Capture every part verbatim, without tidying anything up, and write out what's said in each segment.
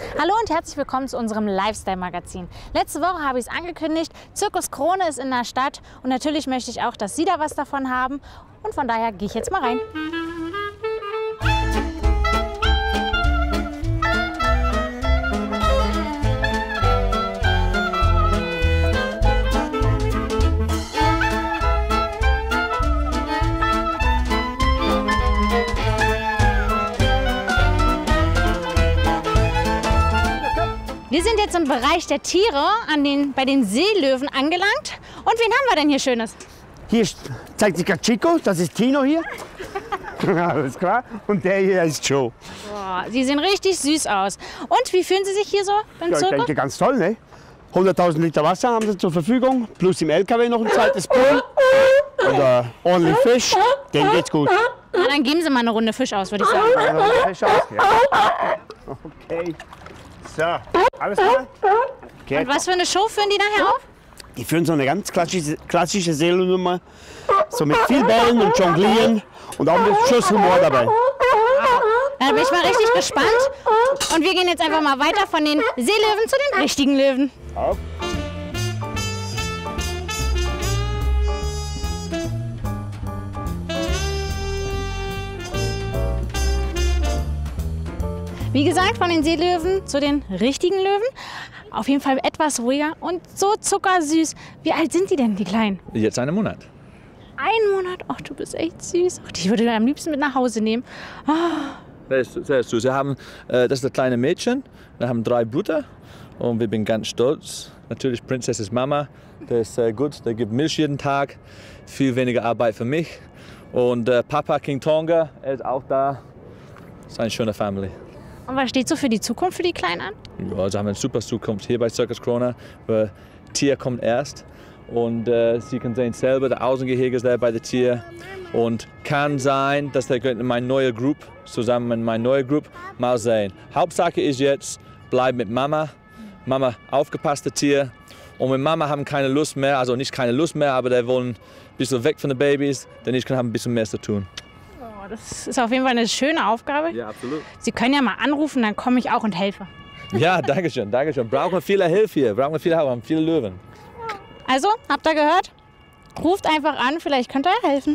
Hallo und herzlich willkommen zu unserem Lifestyle-Magazin. Letzte Woche habe ich es angekündigt, Zirkus Krone ist in der Stadt und natürlich möchte ich auch, dass Sie da was davon haben und von daher gehe ich jetzt mal rein. Wir sind jetzt im Bereich der Tiere an den, bei den Seelöwen angelangt. Und wen haben wir denn hier Schönes? Hier zeigt sich gerade Chico, das ist Tino hier. Alles klar. Und der hier ist Joe. Boah, Sie sehen richtig süß aus. Und wie fühlen Sie sich hier so beim Ja, ich Zirkus? denke, ganz toll, ne? hunderttausend Liter Wasser haben sie zur Verfügung, plus im L K W noch ein zweites Pool. Und äh, ordentlich Fisch, denen geht's gut. Na, dann geben Sie mal eine Runde Fisch aus, würde ich sagen. Also, Fisch aus, ja. Okay. So, alles klar? Okay. Und was für eine Show führen die nachher auf? Die führen so eine ganz klassische, klassische Seelennummer, so mit viel Bällen und Jonglieren und auch mit Schuss Humor dabei. Da bin ich mal richtig gespannt. Und wir gehen jetzt einfach mal weiter von den Seelöwen zu den richtigen Löwen. Auf. Wie gesagt, von den Seelöwen zu den richtigen Löwen. Auf jeden Fall etwas ruhiger und so zuckersüß. Wie alt sind die denn, die Kleinen? Jetzt einen Monat. Ein Monat? Ach, du bist echt süß. Ach, ich würde den am liebsten mit nach Hause nehmen. Oh. Der ist sehr süß. Wir haben, äh, das ist das kleine Mädchen. Wir haben drei Brüder und wir sind ganz stolz. Natürlich Prinzessis Mama. Der ist sehr gut. Der gibt Milch jeden Tag. Viel weniger Arbeit für mich. Und äh, Papa King Tonga, er ist auch da. Das ist eine schöne Family. Und was steht so für die Zukunft für die Kleinen an? Ja, also haben wir eine super Zukunft hier bei Zirkus Krone. Das Tier kommt erst und äh, Sie können sehen selber, der Außengehege ist da bei dem Tier. Und kann sein, dass der in meine neue Gruppe, zusammen mit meiner neuen Gruppe, mal sehen. Hauptsache ist jetzt, bleib mit Mama. Mama aufgepasste Tier. Und mit Mama haben keine Lust mehr, also nicht keine Lust mehr, aber die wollen ein bisschen weg von den Babys, denn ich kann haben ein bisschen mehr zu tun. Das ist auf jeden Fall eine schöne Aufgabe. Ja, absolut. Sie können ja mal anrufen, dann komme ich auch und helfe. Ja, danke schön, danke schön. Brauchen wir viele Hilfe hier, brauchen wir viele Hilfe, wir haben viele Löwen. Also, habt ihr gehört? Ruft einfach an, vielleicht könnt ihr ja helfen.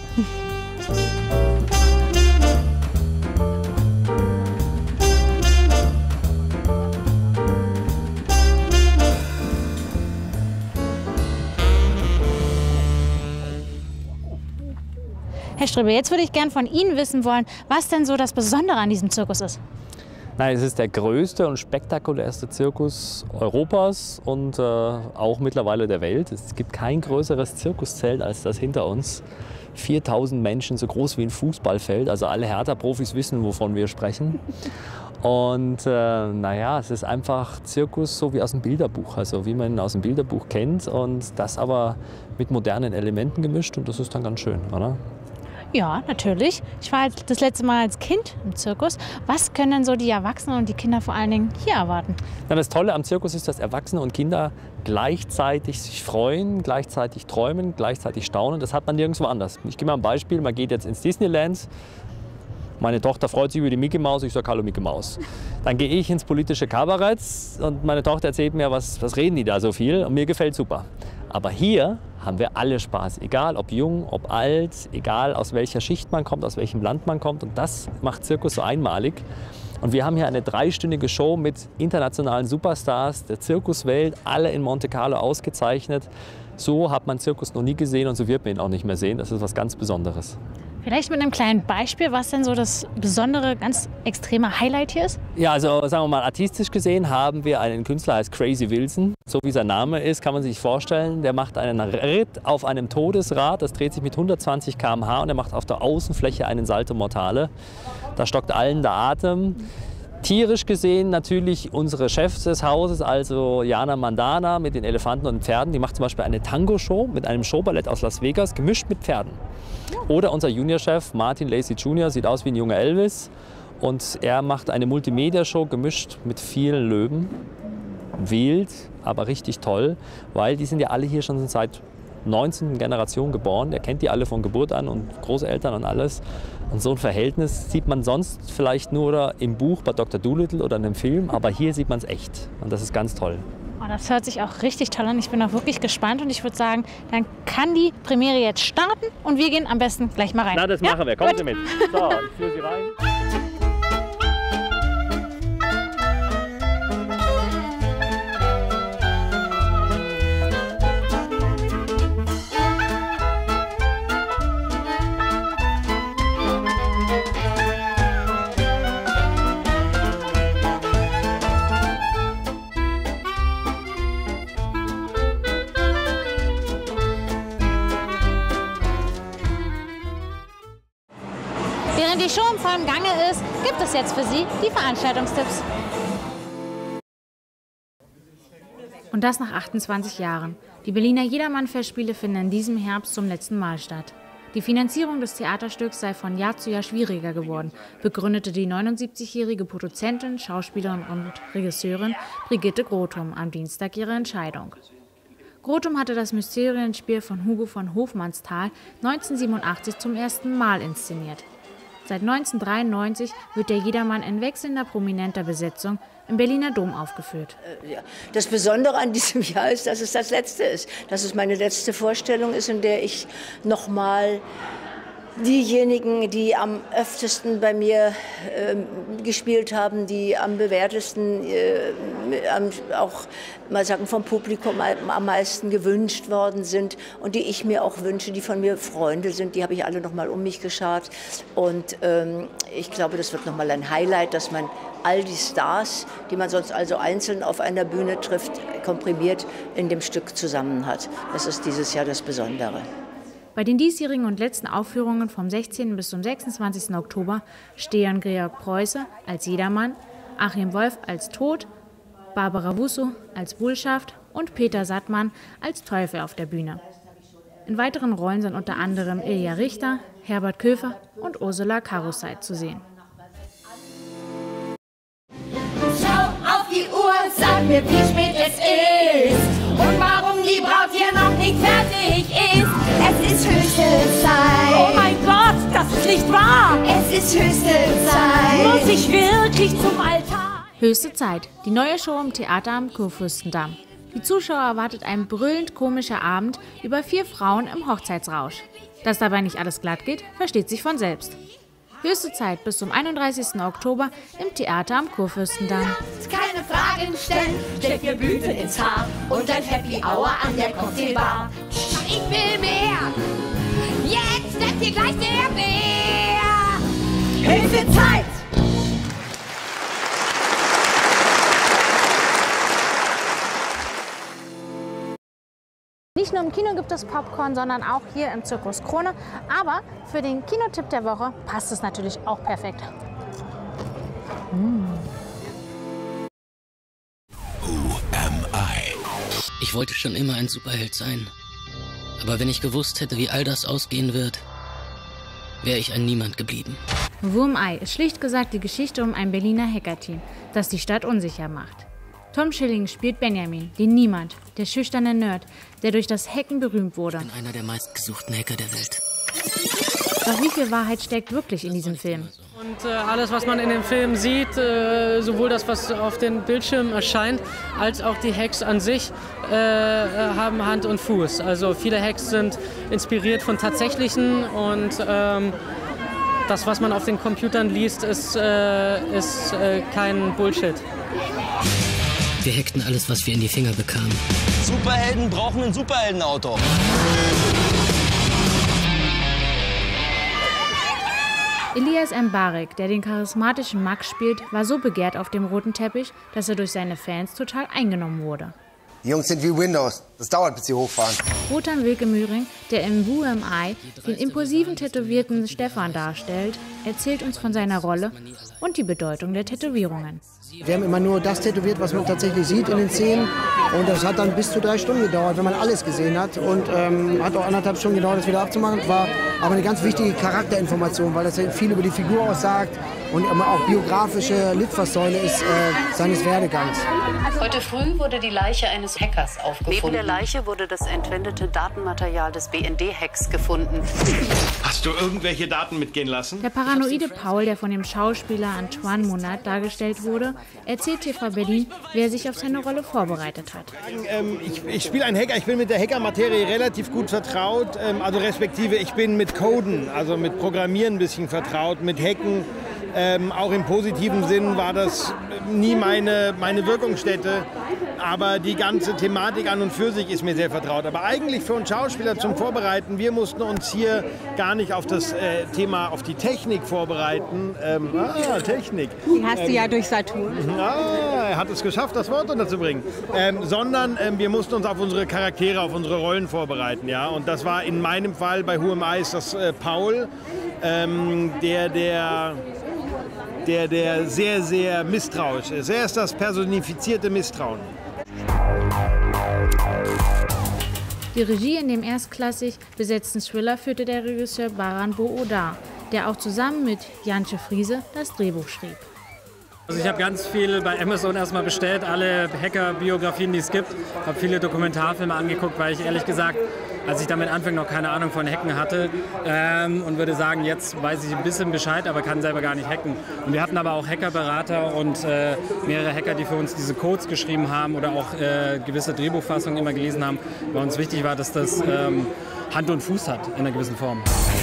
Herr Strebe, jetzt würde ich gern von Ihnen wissen wollen, was denn so das Besondere an diesem Zirkus ist. Nein, es ist der größte und spektakulärste Zirkus Europas und äh, auch mittlerweile der Welt. Es gibt kein größeres Zirkuszelt als das hinter uns. viertausend Menschen, so groß wie ein Fußballfeld. Also alle Hertha-Profis wissen, wovon wir sprechen. Und äh, naja, es ist einfach Zirkus so wie aus dem Bilderbuch, also wie man ihn aus dem Bilderbuch kennt. Und das aber mit modernen Elementen gemischt und das ist dann ganz schön, oder? Ja, natürlich. Ich war das letzte Mal als Kind im Zirkus. Was können denn so die Erwachsenen und die Kinder vor allen Dingen hier erwarten? Na, das Tolle am Zirkus ist, dass Erwachsene und Kinder gleichzeitig sich freuen, gleichzeitig träumen, gleichzeitig staunen. Das hat man nirgendwo anders. Ich gebe mal ein Beispiel. Man geht jetzt ins Disneyland. Meine Tochter freut sich über die Mickey Maus, ich sage Hallo Mickey Maus. Dann gehe ich ins politische Kabarett und meine Tochter erzählt mir, was, was reden die da so viel und mir gefällt super. Aber hier haben wir alle Spaß, egal ob jung, ob alt, egal aus welcher Schicht man kommt, aus welchem Land man kommt. Und das macht Zirkus so einmalig. Und wir haben hier eine dreistündige Show mit internationalen Superstars der Zirkuswelt, alle in Monte Carlo ausgezeichnet. So hat man Zirkus noch nie gesehen und so wird man ihn auch nicht mehr sehen. Das ist was ganz Besonderes. Vielleicht mit einem kleinen Beispiel, was denn so das besondere, ganz extreme Highlight hier ist? Ja, also sagen wir mal, artistisch gesehen haben wir einen Künstler, der heißt Crazy Wilson. So wie sein Name ist, kann man sich vorstellen, der macht einen Ritt auf einem Todesrad, das dreht sich mit hundertzwanzig Kilometer pro Stunde und er macht auf der Außenfläche einen Salto Mortale. Da stockt allen der Atem. Tierisch gesehen natürlich unsere Chefs des Hauses, also Jana Mandana mit den Elefanten und Pferden. Die macht zum Beispiel eine Tango-Show mit einem Showballett aus Las Vegas, gemischt mit Pferden. Oder unser Juniorchef Martin Lacey Junior sieht aus wie ein junger Elvis. Und er macht eine Multimedia-Show gemischt mit vielen Löwen. Wild, aber richtig toll, weil die sind ja alle hier schon seit neunzehnten Generation geboren. Er kennt die alle von Geburt an und Großeltern und alles. Und so ein Verhältnis sieht man sonst vielleicht nur im Buch bei Doktor Dolittle oder in einem Film, aber hier sieht man es echt. Und das ist ganz toll. Oh, das hört sich auch richtig toll an. Ich bin auch wirklich gespannt und ich würde sagen, dann kann die Premiere jetzt starten und wir gehen am besten gleich mal rein. Na, das ja? machen wir. Kommen Gut. Sie mit. So, ich führe Sie rein. Während die Show im vollen Gange ist, gibt es jetzt für Sie die Veranstaltungstipps. Und das nach achtundzwanzig Jahren. Die Berliner Jedermann-Festspiele finden in diesem Herbst zum letzten Mal statt. Die Finanzierung des Theaterstücks sei von Jahr zu Jahr schwieriger geworden, begründete die neunundsiebzigjährige Produzentin, Schauspielerin und Regisseurin Brigitte Grothum am Dienstag ihre Entscheidung. Grothum hatte das Mysterienspiel von Hugo von Hofmannsthal neunzehnhundertsiebenundachtzig zum ersten Mal inszeniert. Seit neunzehnhundertdreiundneunzig wird der Jedermann in wechselnder prominenter Besetzung im Berliner Dom aufgeführt. Das Besondere an diesem Jahr ist, dass es das letzte ist. Dass es meine letzte Vorstellung ist, in der ich noch mal diejenigen, die am öftesten bei mir äh, gespielt haben, die am bewährtesten, äh, am, auch mal sagen vom Publikum am meisten gewünscht worden sind und die ich mir auch wünsche, die von mir Freunde sind, die habe ich alle noch mal um mich geschart. Und ähm, ich glaube, das wird noch mal ein Highlight, dass man all die Stars, die man sonst also einzeln auf einer Bühne trifft, komprimiert in dem Stück zusammen hat. Das ist dieses Jahr das Besondere. Bei den diesjährigen und letzten Aufführungen vom sechzehnten bis zum sechsundzwanzigsten Oktober stehen Georg Preuße als Jedermann, Achim Wolf als Tod, Barbara Wusso als Bullschaft und Peter Sattmann als Teufel auf der Bühne. In weiteren Rollen sind unter anderem Ilja Richter, Herbert Köfer und Ursula Karuseit zu sehen. Schau auf die Uhr, sag mir, wie spät es ist und warum die Braut hier noch nicht fertig ist. Es ist höchste Zeit. Oh mein Gott, das ist nicht wahr! Es ist höchste Zeit. Muss ich wirklich zum Altar? Höchste Zeit, die neue Show im Theater am Kurfürstendamm. Die Zuschauer erwartet ein brüllend komischer Abend über vier Frauen im Hochzeitsrausch. Dass dabei nicht alles glatt geht, versteht sich von selbst. Höchste Zeit bis zum einunddreißigsten Oktober im Theater am Kurfürstendamm. Keine Fragen stellen, steck mir Blüte ins Haar und ein Happy Hour an der Cocktailbar. Ich will mehr, jetzt bleibt hier gleich der Bär. Höchste Zeit! Nicht nur im Kino gibt es Popcorn, sondern auch hier im Zirkus Krone. Aber für den Kinotipp der Woche passt es natürlich auch perfekt. Mm. Who am I? Ich wollte schon immer ein Superheld sein. Aber wenn ich gewusst hätte, wie all das ausgehen wird, wäre ich ein Niemand geblieben. Who am I ist schlicht gesagt die Geschichte um ein Berliner Hackerteam, das die Stadt unsicher macht. Tom Schilling spielt Benjamin, den Niemand, der schüchterne Nerd, der durch das Hacken berühmt wurde. Ich bin einer der meistgesuchten Hacker der Welt. Doch wie viel Wahrheit steckt wirklich in diesem Film? Und äh, alles, was man in dem Film sieht, äh, sowohl das, was auf den Bildschirmen erscheint, als auch die Hacks an sich, äh, haben Hand und Fuß. Also viele Hacks sind inspiriert von tatsächlichen und ähm, das, was man auf den Computern liest, ist, äh, ist äh, kein Bullshit. Wir hackten alles, was wir in die Finger bekamen. Superhelden brauchen ein Superheldenauto. Elias Mbarek, der den charismatischen Max spielt, war so begehrt auf dem roten Teppich, dass er durch seine Fans total eingenommen wurde. Die Jungs sind wie Windows. Das dauert, bis sie hochfahren. Wotan Wilke Möhring, der im Who Am I den impulsiven, tätowierten Stefan darstellt, erzählt uns von seiner Rolle und die Bedeutung der Tätowierungen. Wir haben immer nur das tätowiert, was man tatsächlich sieht in den Szenen. Und das hat dann bis zu drei Stunden gedauert, wenn man alles gesehen hat. Und ähm, hat auch anderthalb Stunden gedauert, das wieder abzumachen. War aber eine ganz wichtige Charakterinformation, weil das viel über die Figur aussagt und auch biografische Litfaßsäule ist äh, seines Werdegangs. Heute früh wurde die Leiche eines Hackers aufgefunden. der Leiche wurde das entwendete Datenmaterial des B N D-Hacks gefunden. Hast du irgendwelche Daten mitgehen lassen? Der paranoide Paul, der von dem Schauspieler Antoine Monat dargestellt wurde, erzählt T V Berlin, wie er sich auf seine Rolle vorbereitet hat. Ähm, ich ich spiele einen Hacker, ich bin mit der Hackermaterie relativ gut vertraut, ähm, also respektive ich bin mit Coden, also mit Programmieren ein bisschen vertraut, mit Hacken. Ähm, auch im positiven Sinn war das nie meine, meine Wirkungsstätte, aber die ganze Thematik an und für sich ist mir sehr vertraut. Aber eigentlich für uns Schauspieler zum Vorbereiten, wir mussten uns hier gar nicht auf das äh, Thema, auf die Technik vorbereiten. Ähm, ah, Technik. Die hast ähm, du ja durch Saturn. Ah, er hat es geschafft, das Wort unterzubringen. Ähm, sondern ähm, wir mussten uns auf unsere Charaktere, auf unsere Rollen vorbereiten. Ja? Und das war in meinem Fall bei Who Am I ist das äh, Paul, ähm, der der... Der, der sehr, sehr misstrauisch ist. Er ist das personifizierte Misstrauen. Die Regie in dem erstklassig besetzten Thriller führte der Regisseur Baran Booda, der auch zusammen mit Jantje Friese das Drehbuch schrieb. Also ich habe ganz viel bei Amazon erstmal bestellt, alle Hacker-Biografien, die es gibt. Habe viele Dokumentarfilme angeguckt, weil ich ehrlich gesagt, als ich damit anfing, noch keine Ahnung von Hacken hatte ähm, und würde sagen, jetzt weiß ich ein bisschen Bescheid, aber kann selber gar nicht hacken. Und wir hatten aber auch Hackerberater und äh, mehrere Hacker, die für uns diese Codes geschrieben haben oder auch äh, gewisse Drehbuchfassungen immer gelesen haben, weil uns wichtig war, dass das ähm, Hand und Fuß hat in einer gewissen Form.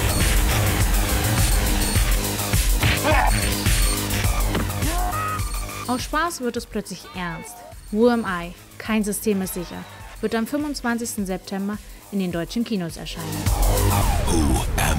Aus Spaß wird es plötzlich ernst. Who Am I? Kein System ist sicher. Wird am fünfundzwanzigsten September in den deutschen Kinos erscheinen.